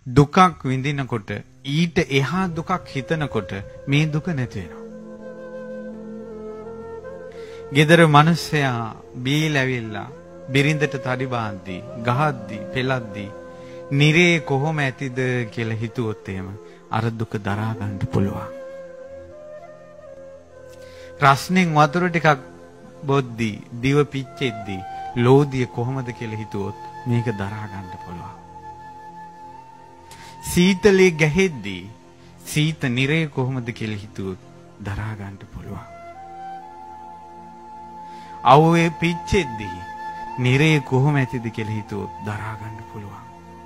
දුකක් විඳිනකොට ඊට එහා දුකක් හිතනකොට මේ දුක නැති වෙනවා. ගෙදර මිනිස්සයා බීලැවිලා බිරිඳට තඩි බාද්දී, ගහද්දී, පෙලද්දී නිරේ කොහොම ඇතිද කියලා හිතුවොත් එහෙම අර දුක දරා ගන්න පුළුවන්. රස්නෙන් වතුර ටිකක් බොද්දී, දිව පිච්චෙද්දී ලෝදිය කොහොමද කියලා හිතුවොත් මේක දරා ගන්න පුළුවන්. සීතලේ ගැහෙද්දී සීත නිරේ කොහොමද කියලා හිතුවොත් දරා ගන්න පුළුවන්. අවුවේ පිච්චෙද්දී නිරේ කොහොම ඇතිද කියලා හිතුවොත් දරා ගන්න පුළුවන්.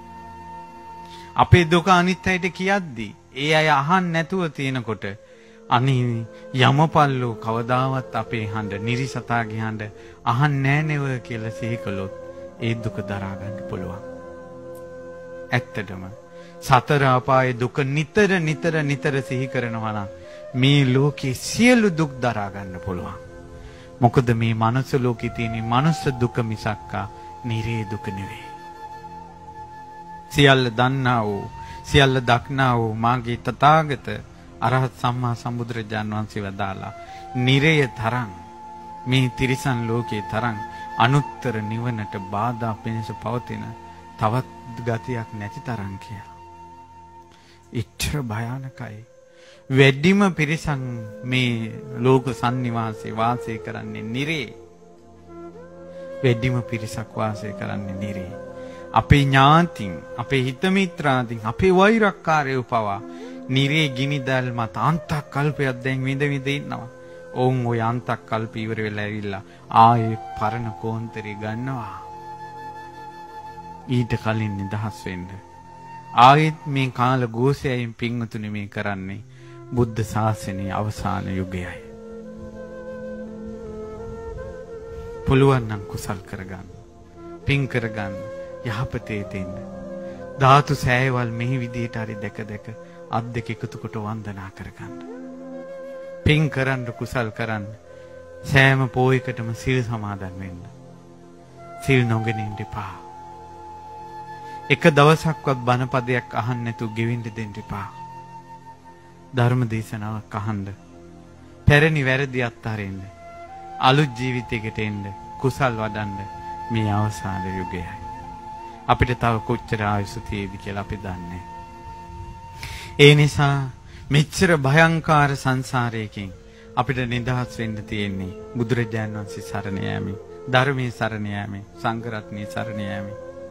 අපේ දුක අනිත් අයට කියද්දී ඒ අය අහන්න නැතුව තියෙනකොට අනේ යමපල්ලෝ කවදාවත් අපේ හඬ නිරිසතාගේ හඬ අහන්නේ නෑ නේව කියලා සිහි කළොත් ඒ දුක දරා ගන්න පුළුවන්. ඇත්තටම සතර අපායේ දුක නිතර සිහි කරනවා නම් මේ ලෝකේ සියලු දුක් දරා ගන්න පුළුවන්. මොකද මේ මනුස්ස ලෝකේ තියෙන මනුස්ස දුක මිසක්කා නිරේ දුක නෙවෙයි. සියල්ල දන්නා වූ සියල්ල දක්නා වූ මාගේ තථාගත අරහත් සම්මා සම්බුදුරජාණන් වහන්සේ වදාලා නිරය තරම් මේ තිරිසන් ලෝකේ තරම් අනුත්තර නිවනට බාධා පිණිස පවතින තවත් ගතියක් නැති තරම් කියලා. ඉච්ඡර භයානකයි. වැඩිම පිරිසන් මේ ලෝක සන්නිවාසයේ වාසය කරන්නේ නිරේ. වැඩිම පිරිසක් වාසය කරන්නේ නිරේ. අපේ ඥාතින්, අපේ හිත මිත්‍රාදීන්, අපේ වෛරක්කාරයෝ පවා නිරේ ගිනි දැල් මත අන්තක් කල්පයක් දැන් විඳ ඉන්නවා. ඔවුන් ওই අන්තක් කල්ප ඉවර වෙලා ඇවිල්ලා ආයේ පරණ කෝන්තරේ ගන්නවා. ඊට කලින් නිදහස් වෙන්න. ආයෙත් මේ කාල ගෝසයෙන් පින්වතුනි මේ කරන්නේ බුද්ධ ශාසනයේ අවසාන යුගයයි. පුළුවන් නම් කුසල් කරගන්න, පින් කරගන්න, යහපතේ දෙන්න. ධාතු සෑයවල් මේ විදිහට හරි දැක අත් දෙක එකතු කොට වන්දනා කරගන්න. පින් කරන්න, කුසල් කරන්න. සෑම පොයකටම සිල් සමාදන් වෙන්න. සිල් නොගෙන ඉන්න එපා. එක දවසක්වත් බණපදයක් අහන්න නැතුව ගෙවින්න දෙන්න එපා. ධර්ම දේශනාවක් අහන්න. පැරණි වැරදි අත්හරින්න. අලුත් ජීවිතයකට එන්න. කුසල් වඩන්න. මේ අවසාන යුගයයි. අපිට තව කොච්චර ආයුෂ තියෙයිද කියලා අපි දන්නේ. ඒ නිසා මෙච්චර භයංකාර සංසාරයකින් අපිට නිදහස් වෙන්න තියෙන්නේ බුදුරජාණන් වහන්සේ සරණ යෑමෙන්, ධර්මයේ සරණ යෑමෙන්, සංඝ රත්නයේ සරණ යෑමෙන්.